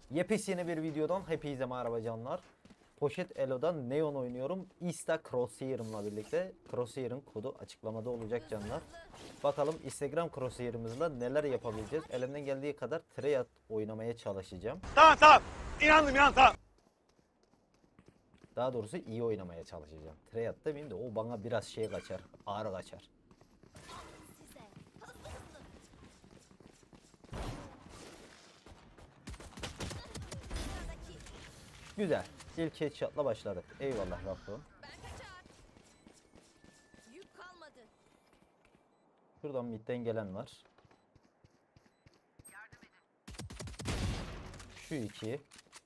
Yepyeni bir videodan hepinize merhaba canlar. Poşet Elo'dan Neon oynuyorum. Insta Crosshair'ımla birlikte. Crosshair'ın kodu açıklamada olacak canlar. Bakalım Instagram Crosshair'ımızla neler yapabileceğiz. Elimden geldiği kadar Treyarch oynamaya çalışacağım. Tamam. İnandım tamam. Daha doğrusu iyi oynamaya çalışacağım. Treyarch demeyeyim de o bana biraz şey kaçar. Ağır kaçar. Güzel. İlk headshot'la başladık. Eyvallah Rabbim. Şuradan midden gelen var. Şu 2.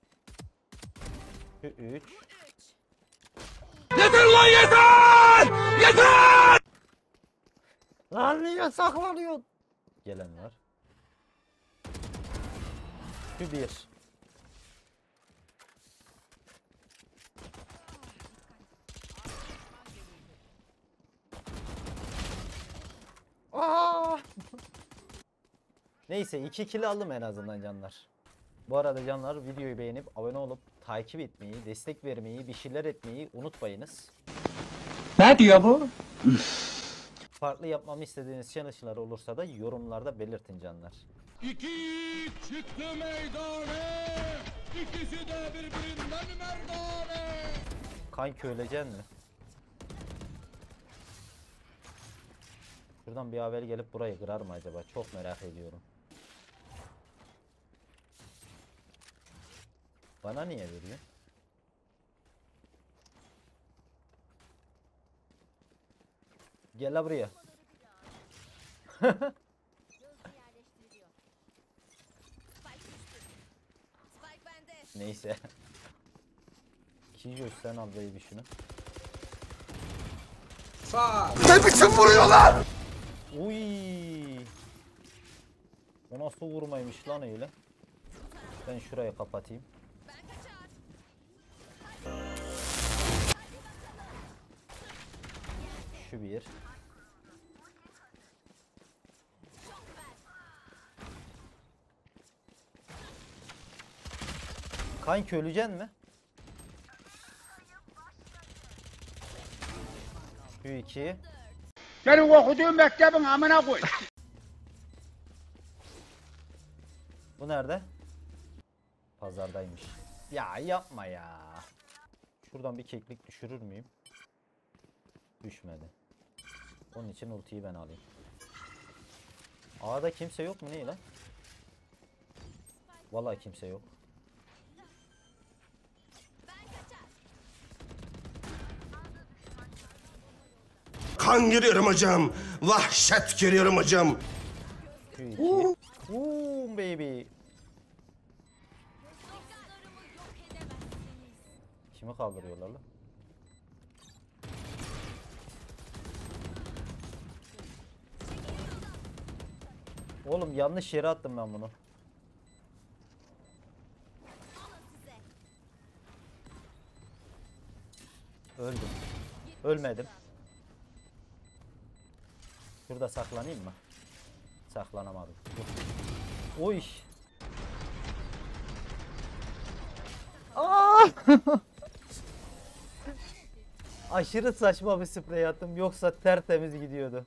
Şu 3. Yeter lan yeter! Yeter! Lan niye saklanıyorsun? Gelen var. Şu 1. Aa! Neyse 2 kill aldım en azından canlar. Bu arada canlar videoyu beğenip abone olup takip etmeyi, destek vermeyi, bir şeyler etmeyi unutmayınız. Ne diyor bu? Farklı yapmamı istediğiniz challenge'lar olursa da yorumlarda belirtin canlar. İki çıktı meydana. İkisi de birbirinden merdane. Kanki öleceksin mi? Şuradan bir haber gelip burayı kırar mı acaba? Çok merak ediyorum. Bana niye veriyor? Gel la buraya. Neyse. Kijoş sen al baby şunu. Ne biçim vuruyorlar? Uy. O nasıl vurmaymış lan öyle? Ben şurayı kapatayım. Şu bir. Kanki öleceksin mi? Şu 2. Senin okuduğun mektebin amına koy. Bu nerede? Pazardaymış. Ya yapma ya. Şuradan bir keklik düşürür müyüm? Düşmedi. Onun için ultiyi ben alayım. A'da kimse yok mu ne lan? Vallahi kimse yok. Kan giriyorum hocam. Vahşet giriyorum hocam. Şu 2. Baby. Kimi kaldırıyorlar lan? Oğlum yanlış yere attım ben bunu. Öldüm. Ölmedim. Şurada saklanayım mı? Saklanamadım. Dur. Oy. Aa! Aşırı saçma bir sprey attım. Yoksa tertemiz gidiyordu.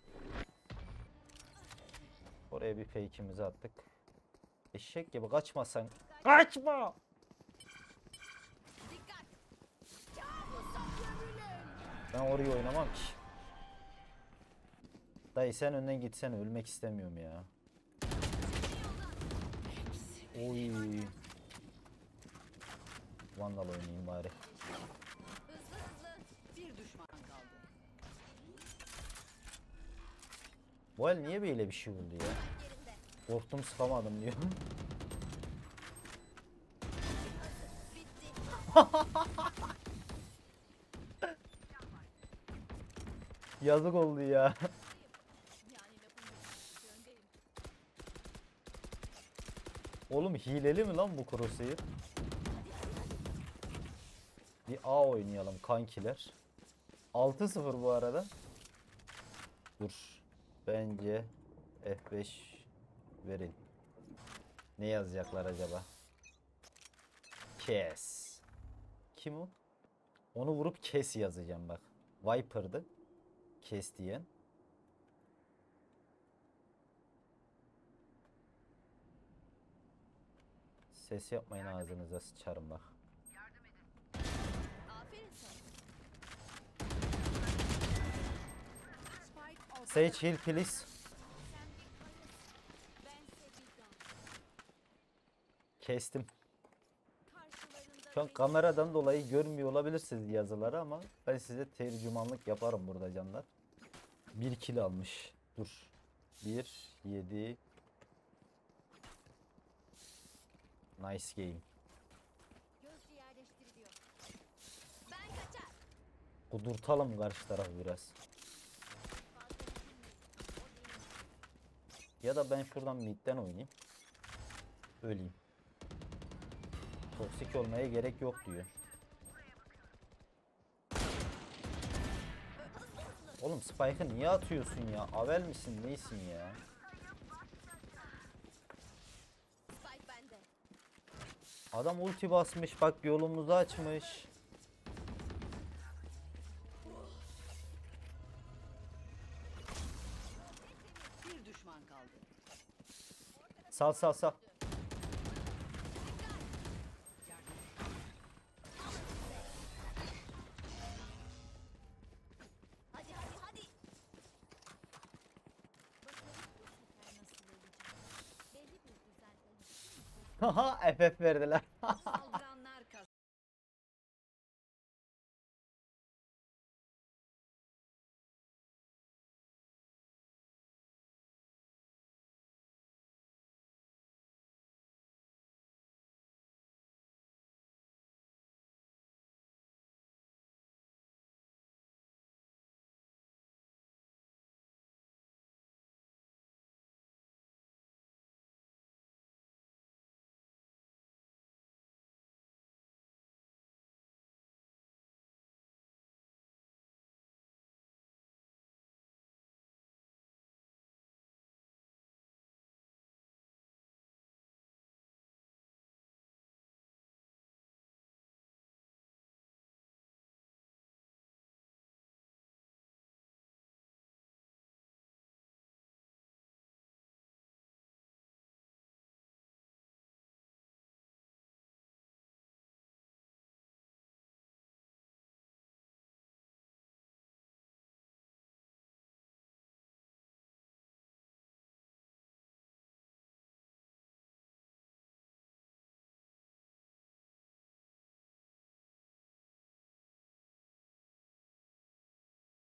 Oraya bir fake'imizi attık. Eşek gibi kaçmasan. Kaçma! Ben oraya oynamam ki. Dayı sen önden gitsene, ölmek istemiyorum ya. Oy. Vandal oynayayım bari. Bu el niye böyle bir şey oldu ya? Korktum sıkamadım diyor. Yazık oldu ya. Oğlum hileli mi lan bu Crosshair? Bir A oynayalım kankiler. 6-0 bu arada. Dur. Bence F5 verin. Ne yazacaklar acaba? Kes. Kim o? Onu vurup kes yazacağım bak. Viper'dı. Kes diyen. Ses yapmayın, ağzınıza sıçarım bak. Aferin sana. Spike ortada. Sage heal please. Sen bir kayasın. Bense bir dağ. Kestim. Karşılarında Şu an kameradan dolayı görmüyor olabilirsiniz yazıları ama ben size tercümanlık yaparım burada canlar. 1 kill almış. Dur. 1 7. Nice game. gözcü yerleştiriliyor. Ben kaçar. Kudurtalım karşı tarafı biraz. Fazla düşünmeyin. O benim. Ya da ben şuradan midden oynayayım. Öleyim. Toksik olmaya gerek yok diyor. Oğlum Spike'ı niye atıyorsun ya? Avel misin neysin ya? Spike bende. Adam ulti basmış bak, yolumuzu açmış. Bir düşman kaldı. Sal sal sal. Hadi hadi hadi. Bakalım bu sefer nasıl olacak. Belli bir güzel oyun. Haha FF verdiler.